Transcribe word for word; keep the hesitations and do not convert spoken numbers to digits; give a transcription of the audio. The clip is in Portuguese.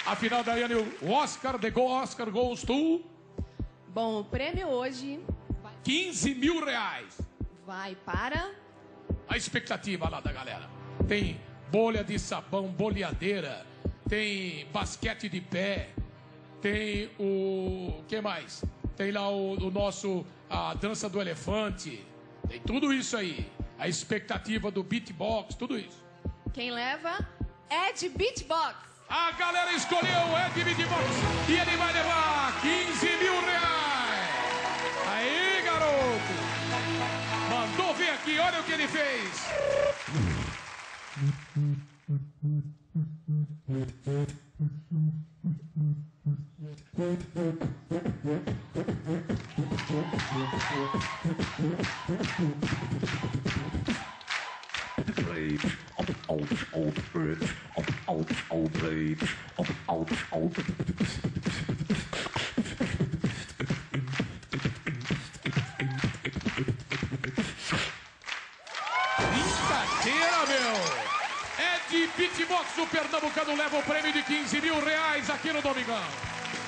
Afinal, Daiane, o Oscar, the go Oscar goes to... Bom, o prêmio hoje quinze mil reais. vai para... A expectativa lá da galera. Tem bolha de sabão, boleadeira, tem basquete de pé, tem o... o que mais? Tem lá o, o nosso... a dança do elefante. Tem tudo isso aí. A expectativa do beatbox, tudo isso. Quem leva é de Beatbox. A galera escolheu o Ed Beatbox e ele vai levar quinze mil reais. Aí, garoto. Mandou vir aqui, olha o que ele fez. Brincadeira, meu! É de Beatbox, o pernambucano leva o prêmio de quinze mil reais aqui no Domingão.